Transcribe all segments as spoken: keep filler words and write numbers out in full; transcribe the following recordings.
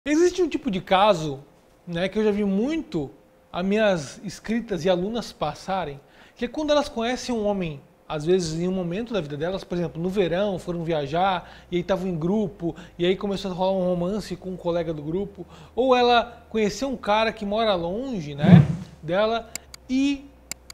Existe um tipo de caso, né, que eu já vi muito as minhas inscritas e alunas passarem, que é quando elas conhecem um homem, às vezes em um momento da vida delas, por exemplo, no verão, foram viajar, e aí estavam em grupo, e aí começou a rolar um romance com um colega do grupo, ou ela conheceu um cara que mora longe, né, dela, e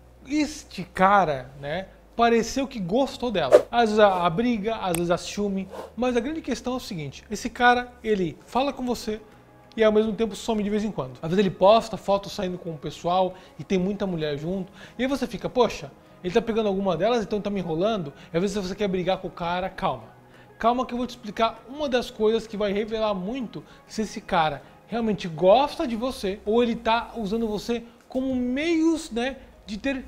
este cara, né, pareceu que gostou dela. Às vezes a, a briga, às vezes a ciúme, mas a grande questão é o seguinte: esse cara, ele fala com você e ao mesmo tempo some de vez em quando. Às vezes ele posta fotos saindo com o pessoal e tem muita mulher junto, e aí você fica, poxa, ele tá pegando alguma delas, então tá me enrolando. E às vezes você quer brigar com o cara, calma. Calma que eu vou te explicar uma das coisas que vai revelar muito se esse cara realmente gosta de você ou ele tá usando você como meios, né, de ter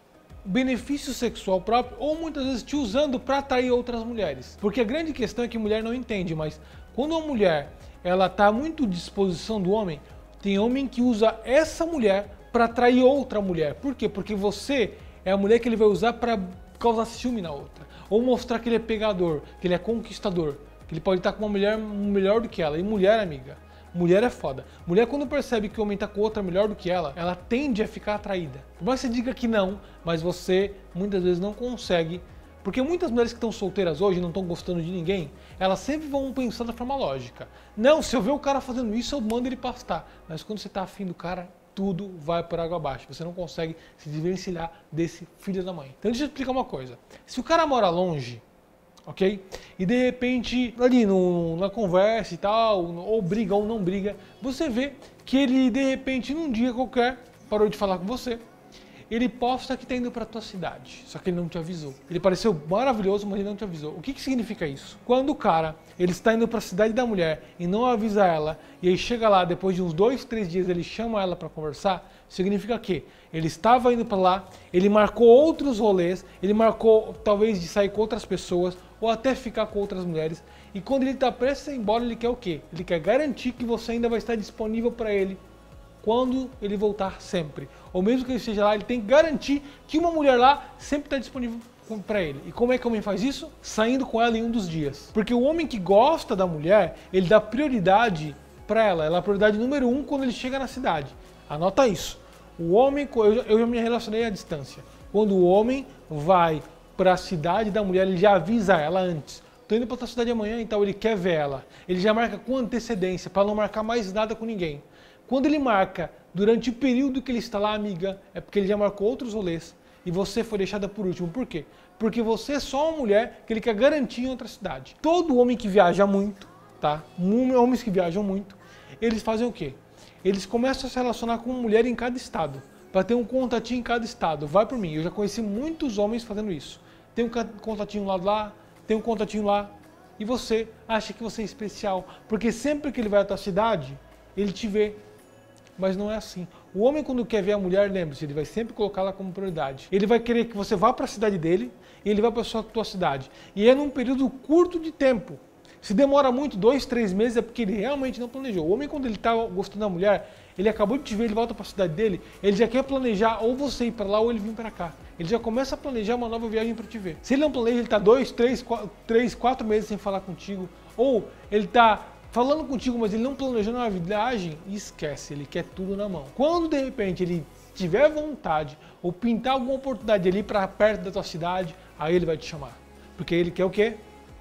benefício sexual próprio, ou muitas vezes te usando para atrair outras mulheres. Porque a grande questão é que a mulher não entende, mas quando uma mulher ela está muito à disposição do homem, tem homem que usa essa mulher para atrair outra mulher. Por quê? Porque você é a mulher que ele vai usar para causar ciúme na outra, ou mostrar que ele é pegador, que ele é conquistador, que ele pode estar com uma mulher melhor do que ela. E mulher, amiga, mulher é foda. Mulher, quando percebe que o homem tá com outra melhor do que ela, ela tende a ficar atraída. Por mais que você diga que não, mas você muitas vezes não consegue. Porque muitas mulheres que estão solteiras hoje, não estão gostando de ninguém, elas sempre vão pensar da forma lógica. Não, se eu ver o cara fazendo isso, eu mando ele pastar. Mas quando você tá afim do cara, tudo vai por água abaixo. Você não consegue se desvencilhar desse filho da mãe. Então deixa eu explicar uma coisa. Se o cara mora longe, ok? E de repente, ali no, na conversa e tal, ou briga ou não briga, você vê que ele de repente num dia qualquer parou de falar com você. Ele posta que está indo para a tua cidade, só que ele não te avisou. Ele pareceu maravilhoso, mas ele não te avisou. O que, que significa isso? Quando o cara ele está indo para a cidade da mulher e não avisa ela, e aí chega lá, depois de uns dois, três dias ele chama ela para conversar, significa que ele estava indo para lá, ele marcou outros rolês, ele marcou talvez de sair com outras pessoas, ou até ficar com outras mulheres, e quando ele está prestes a ir embora, ele quer o quê? Ele quer garantir que você ainda vai estar disponível para ele quando ele voltar sempre. Ou mesmo que ele esteja lá, ele tem que garantir que uma mulher lá sempre está disponível para ele. E como é que o homem faz isso? Saindo com ela em um dos dias. Porque o homem que gosta da mulher, ele dá prioridade para ela. Ela é a prioridade número um quando ele chega na cidade. Anota isso. O homem, eu já me relacionei à distância. Quando o homem vai para a cidade da mulher, ele já avisa ela antes. Estou indo para outra cidade amanhã, então ele quer ver ela. Ele já marca com antecedência, para não marcar mais nada com ninguém. Quando ele marca durante o período que ele está lá, amiga, é porque ele já marcou outros rolês e você foi deixada por último. Por quê? Porque você é só uma mulher que ele quer garantir em outra cidade. Todo homem que viaja muito, tá? Homens que viajam muito, eles fazem o quê? Eles começam a se relacionar com uma mulher em cada estado, para ter um contatinho em cada estado. Vai por mim, eu já conheci muitos homens fazendo isso. Tem um contatinho lá, lá, tem um contatinho lá, e você acha que você é especial, porque sempre que ele vai à tua cidade, ele te vê. Mas não é assim. O homem, quando quer ver a mulher, lembre-se, ele vai sempre colocá-la como prioridade. Ele vai querer que você vá para a cidade dele e ele vai para a sua tua cidade. E é num período curto de tempo. Se demora muito, dois, três meses, é porque ele realmente não planejou. O homem, quando ele está gostando da mulher, ele acabou de te ver, ele volta para a cidade dele, ele já quer planejar ou você ir para lá ou ele vir para cá. Ele já começa a planejar uma nova viagem para te ver. Se ele não planeja, ele está dois, três, quatro, três, quatro meses sem falar contigo, ou ele está falando contigo, mas ele não planejou uma viagem, esquece, ele quer tudo na mão. Quando de repente ele tiver vontade ou pintar alguma oportunidade ali para perto da tua cidade, aí ele vai te chamar. Porque ele quer o quê?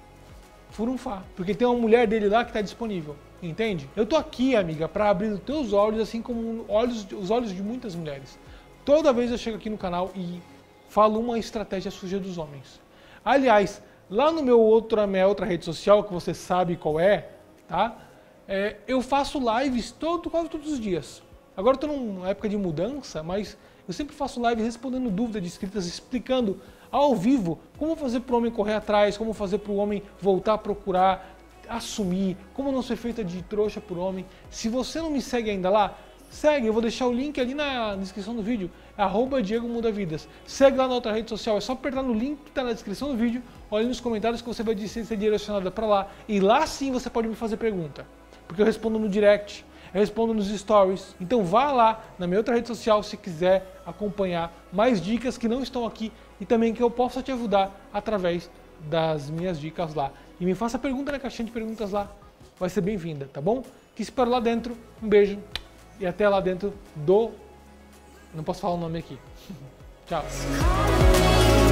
Furunfar. Porque tem uma mulher dele lá que está disponível. Entende? Eu tô aqui, amiga, para abrir os teus olhos, assim como olhos, os olhos de muitas mulheres. Toda vez eu chego aqui no canal e falo uma estratégia suja dos homens. Aliás, lá no meu outro, minha outra rede social, que você sabe qual é, tá? É, eu faço lives todo, quase todos os dias. Agora estou numa época de mudança, mas eu sempre faço lives respondendo dúvidas de inscritas, explicando ao vivo como fazer para o homem correr atrás, como fazer para o homem voltar a procurar, assumir, como não ser feita de trouxa por homem. Se você não me segue ainda lá, segue, eu vou deixar o link ali na descrição do vídeo, arroba Diego Muda Vidas. Segue lá na outra rede social, é só apertar no link que está na descrição do vídeo, olha nos comentários que você vai ser direcionada para lá, e lá sim você pode me fazer pergunta, porque eu respondo no direct, eu respondo nos stories. Então vá lá na minha outra rede social se quiser acompanhar mais dicas que não estão aqui e também que eu possa te ajudar através das minhas dicas lá. E me faça pergunta na caixinha de perguntas lá. vai ser bem-vinda, tá bom? Te espero lá dentro, um beijo e até lá dentro do... Não posso falar o nome aqui. Tchau.